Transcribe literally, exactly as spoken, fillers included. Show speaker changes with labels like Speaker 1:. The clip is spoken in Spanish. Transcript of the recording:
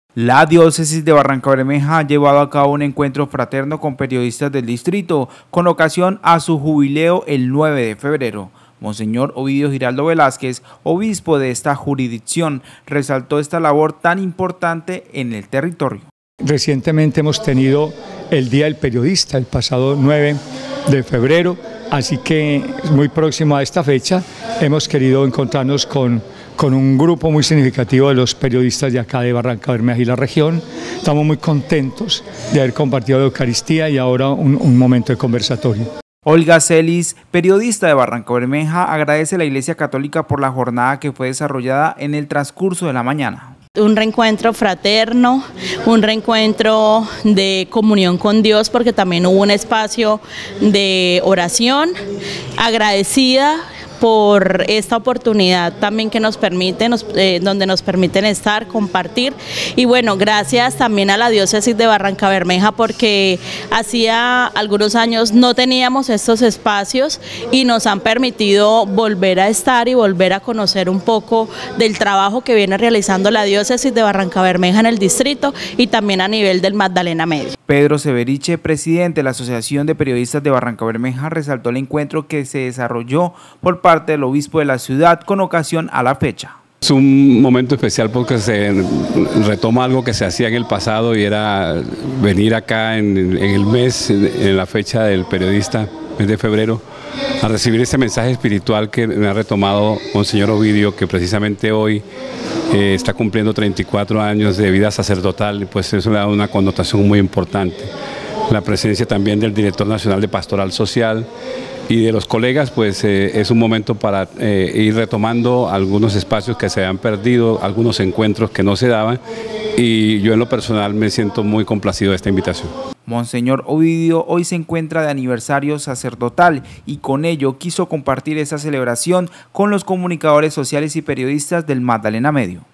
Speaker 1: La diócesis de Barrancabermeja ha llevado a cabo un encuentro fraterno con periodistas del distrito con ocasión a su jubileo el nueve de febrero. Monseñor Ovidio Giraldo Velázquez, obispo de esta jurisdicción, resaltó esta labor tan importante en el territorio.
Speaker 2: Recientemente hemos tenido el Día del Periodista, el pasado nueve de febrero, así que muy próximo a esta fecha hemos querido encontrarnos con con un grupo muy significativo de los periodistas de acá de Barrancabermeja y la región. Estamos muy contentos de haber compartido la Eucaristía y ahora un, un momento de conversatorio.
Speaker 1: Olga Celis, periodista de Barrancabermeja, agradece a la Iglesia Católica por la jornada que fue desarrollada en el transcurso de la mañana.
Speaker 3: Un reencuentro fraterno, un reencuentro de comunión con Dios, porque también hubo un espacio de oración, agradecida por esta oportunidad también que nos permiten, nos, eh, donde nos permiten estar, compartir, y bueno, gracias también a la diócesis de Barrancabermeja, porque hacía algunos años no teníamos estos espacios y nos han permitido volver a estar y volver a conocer un poco del trabajo que viene realizando la diócesis de Barrancabermeja en el distrito y también a nivel del Magdalena Medio.
Speaker 1: Pedro Severiche, presidente de la Asociación de Periodistas de Barrancabermeja, resaltó el encuentro que se desarrolló por parte del obispo de la ciudad con ocasión a la fecha.
Speaker 4: Es un momento especial porque se retoma algo que se hacía en el pasado y era venir acá en, en el mes, en la fecha del periodista, mes de febrero, a recibir este mensaje espiritual que me ha retomado Monseñor Ovidio, que precisamente hoy eh, está cumpliendo treinta y cuatro años de vida sacerdotal, pues eso le da una connotación muy importante. La presencia también del director nacional de Pastoral Social y de los colegas, pues eh, es un momento para eh, ir retomando algunos espacios que se han perdido, algunos encuentros que no se daban, y yo en lo personal me siento muy complacido de esta invitación.
Speaker 1: Monseñor Ovidio hoy se encuentra de aniversario sacerdotal y con ello quiso compartir esa celebración con los comunicadores sociales y periodistas del Magdalena Medio.